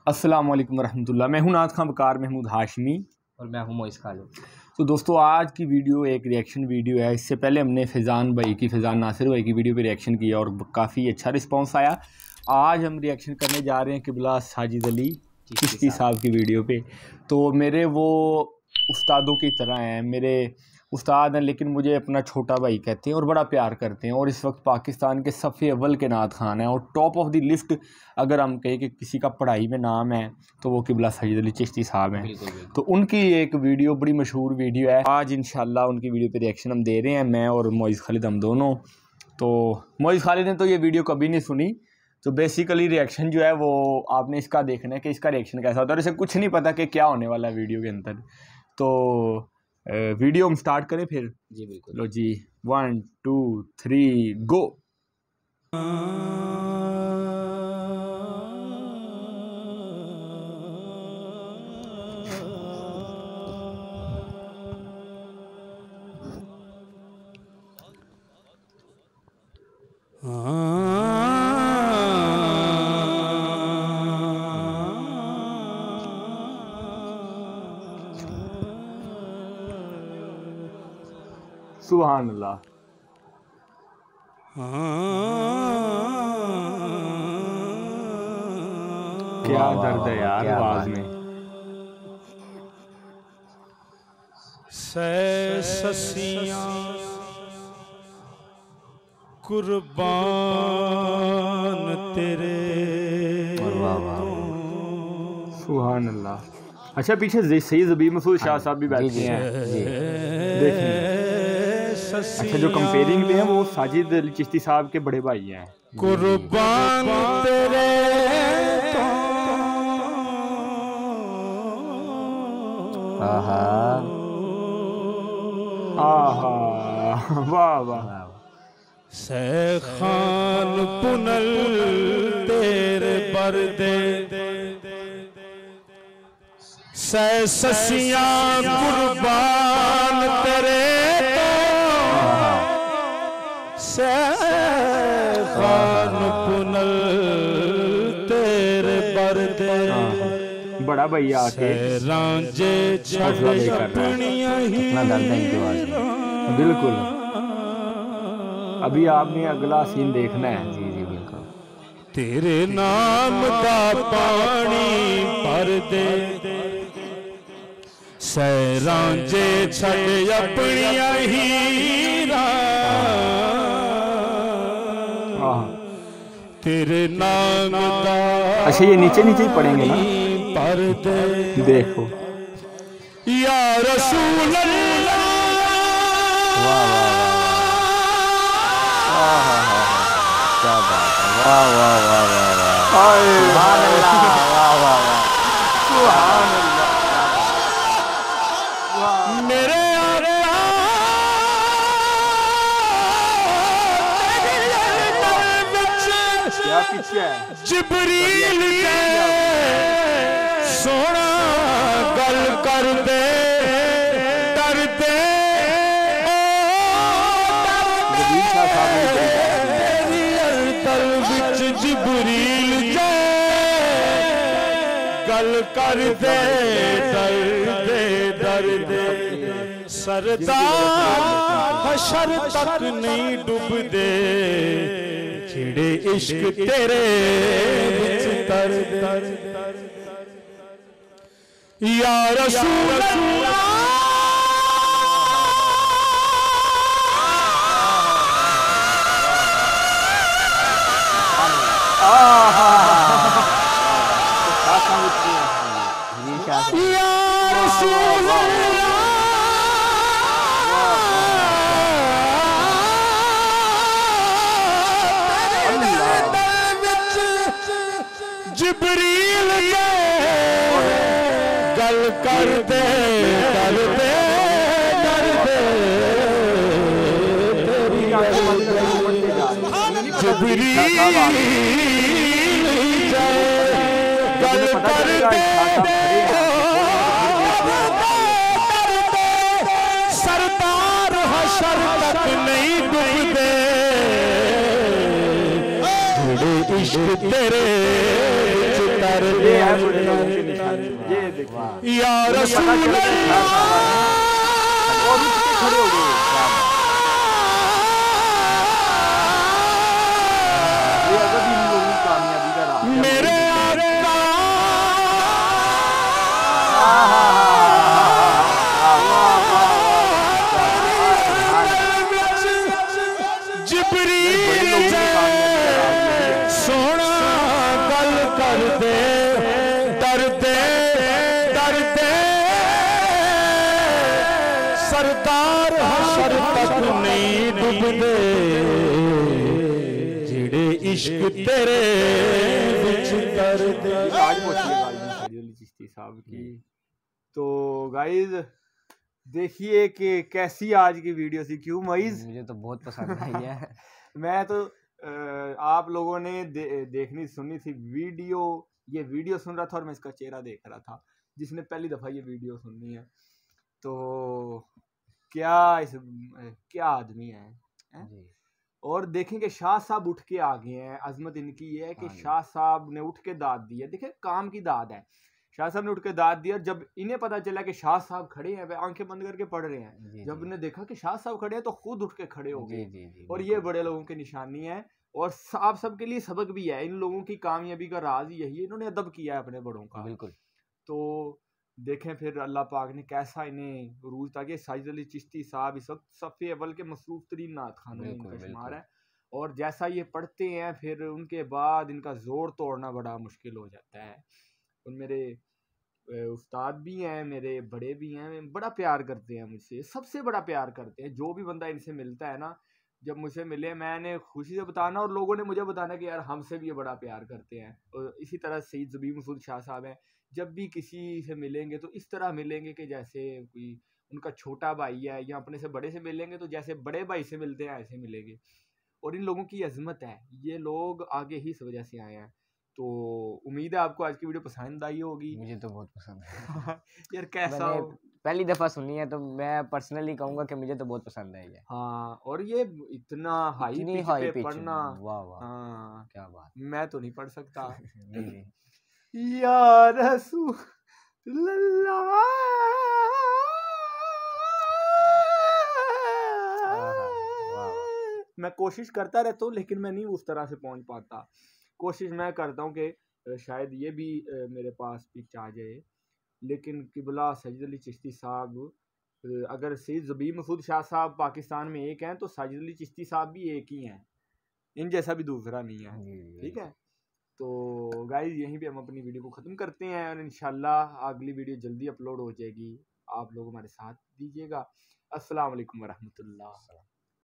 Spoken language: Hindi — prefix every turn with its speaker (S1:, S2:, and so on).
S1: अस्सलाम वालेकुम वरहमतुल्लाह। मैं हूं नाथ खां बकार महमूद हाशमी
S2: और मैं हूं मोइस खालिद।
S1: तो दोस्तों, आज की वीडियो एक रिएक्शन वीडियो है। इससे पहले हमने फ़ैज़ान नासिर भाई की वीडियो पे रिएक्शन किया और काफ़ी अच्छा रिस्पांस आया। आज हम रिएक्शन करने जा रहे हैं क़िबला साजिद अली चिश्ती साहब की वीडियो पे। तो मेरे वो उस्तादों की तरह हैं, मेरे उस्ताद हैं, लेकिन मुझे अपना छोटा भाई कहते हैं और बड़ा प्यार करते हैं। और इस वक्त पाकिस्तान के सफ़े अव्वल के नात खान हैं और टॉप ऑफ द लिस्ट अगर हम कहें कि किसी का पढ़ाई में नाम है तो वो क़िबला साजिद अली चिश्ती साहब हैं। तो उनकी एक वीडियो बड़ी मशहूर वीडियो है। आज इंशाल्लाह उनकी वीडियो पे रिएक्शन हम दे रहे हैं, मैं और मोइस खालिद, हम दोनों। तो मोइस खालिद ने तो ये वीडियो कभी नहीं सुनी, तो बेसिकली रिएक्शन जो है वो आपने इसका देखना है कि इसका रिएक्शन कैसा होता है और इसे कुछ नहीं पता कि क्या होने वाला है वीडियो के अंदर। तो वीडियो हम स्टार्ट करें फिर?
S2: जी बिल्कुल।
S1: लो जी, 1 2 3 गो। सुभान अल्लाह। क्या दर्द है यार आवाज में।
S3: ससियां कुर्बान तेरे।
S1: सुभान अल्लाह। अच्छा, पीछे सैयद ज़बीर मसूद शाह साहब भी बैठे हैं, देखिए। अच्छा, जो कंपेयरिंग में है वो साजिद अली चिश्ती साहब के बड़े भाई हैं।
S3: कुर्बान तेरे
S2: आहा
S1: आहा, वाह वाह।
S3: सैखान पुनल तेरे बरदे ससियां कुर्बान तेरे सैखान पुनल तेरे बरदे।
S1: बड़ा भैया आके
S3: रांझे छड़ अपनियां ही।
S1: बिल्कुल, अभी आपने अगला सीन देखना है।
S2: जी जी बिल्कुल।
S3: तेरे नाम दा पानी भर दे सैरांझे छड़ अपनियां हीरा। तेरे नाम दा।
S1: अच्छा, ये नीचे नीचे ही पढ़ेंगे ना?
S3: पर दे
S1: देखो
S3: या रसूल अल्लाह।
S2: क्या बात है, वाह वाह वाह वाह वाह,
S1: सुभान अल्लाह,
S2: वाह वाह वाह,
S1: सुभान अल्लाह।
S3: मेरे
S1: क्या पीछे है?
S3: जिबरील सोना गल कर दे कर दे तल विच जिबरील गल कर दे दर्द सरदार हशर तक नहीं डूबदे छिड़े इश्क तेरे विच तर तर। या रसूल अल्लाह। या रसूल जिबरील गल कर दे कर दे कर दे जिबरील गल कर दे सरदार हशर तक नहीं डूबदे इश्क तेरे कर
S1: ये
S3: दे
S1: है बड़े लोगों की निशानी। ये देखो
S3: या रसूल अल्लाह
S1: और उठ के खड़े हो गए। ये अगर इन लोगों की कामयाबी का राज है
S3: मेरे सोना गल कर दे डरदे डरदे सरदार हशर तक नहीं डुबदे जेड़े इश्क तेरे विच कर दे।
S1: आज पहुंची चिश्ती साहब की। तो गाइज देखिए कि कैसी आज की वीडियो थी। क्यों मईज?
S2: मुझे तो बहुत पसंद आई है।
S1: मैं तो आप लोगों ने देखनी सुननी थी वीडियो। ये वीडियो सुन रहा था और मैं इसका चेहरा देख रहा था जिसने पहली दफा ये वीडियो सुननी है। तो क्या आदमी है? और देखें कि शाह साहब उठ के आ गए हैं। अजमत इनकी ये है कि शाह साहब ने उठ के दाद दी है। देखिए काम की दाद है। शाह साहब ने उठ के दाद दिया। जब इन्हें पता चला कि शाह साहब खड़े हैं, वे आंखें बंद करके पढ़ रहे हैं। जब इन्हें देखा कि शाह साहब खड़े हैं तो खुद उठ के खड़े हो गए। और ये बड़े लोगों की निशानी है और आप सबके लिए सबक भी है। इन लोगों की कामयाबी का राज यही है, इन्होंने अदब किया है अपने बड़ों का।
S2: बिल्कुल।
S1: तो देखें फिर अल्लाह पाक ने कैसा इन्हें रूज, ताकि साजिद अली चिश्ती साहब इस वक्त सफ़े अव्वल के मसरूफ तरीन नात खानों में इनका शुमार है। और जैसा ये पढ़ते हैं फिर उनके बाद इनका जोर तोड़ना बड़ा मुश्किल हो जाता है। और मेरे उस्ताद भी हैं, मेरे बड़े भी हैं, बड़ा प्यार करते हैं मुझसे, सबसे बड़ा प्यार करते हैं। जो भी बंदा इनसे मिलता है ना, जब मुझसे मिले मैंने खुशी से बताना और लोगों ने मुझे बताना कि यार हमसे भी ये बड़ा प्यार करते हैं। और इसी तरह सईद ज़बी मसूद शाह साहब हैं, जब भी किसी से मिलेंगे तो इस तरह मिलेंगे कि जैसे कोई उनका छोटा भाई है, या अपने से बड़े से मिलेंगे तो जैसे बड़े भाई से मिलते हैं ऐसे मिलेंगे। और इन लोगों की अजमत है, ये लोग आगे ही इस वजह से आए हैं। तो उम्मीद है आपको आज की वीडियो पसंद आई होगी।
S2: मुझे तो बहुत पसंद है।
S1: यार कैसा
S2: मैंने पहली दफा सुनी है तो मैं पर्सनली कहूंगा कि मुझे तो बहुत पसंद आई है।
S1: हाँ, और ये इतना हाई पिच पे पढ़ना,
S2: वाह वाह,
S1: हाँ
S2: क्या बात।
S1: मैं तो नहीं पढ़ सकता।
S2: नहीं।
S1: या रसूल अल्लाह, मैं कोशिश करता रहता हूँ लेकिन मैं नहीं उस तरह से पहुंच पाता। कोशिश मैं करता हूँ कि शायद ये भी मेरे पास पिच आ जाए। लेकिन किबला साजिद अली चिश्ती साहब, अगर सईद ज़बी मसूद शाह साहब पाकिस्तान में एक हैं तो साजिद अली चिश्ती साहब भी एक ही हैं, इन जैसा भी दूसरा नहीं है। ठीक है, तो गाइस यहीं पे हम अपनी वीडियो को ख़त्म करते हैं और इंशाल्लाह अगली वीडियो जल्दी अपलोड हो जाएगी। आप लोग हमारे साथ दीजिएगा। अस्सलाम वालेकुम वरहमतुल्लाह।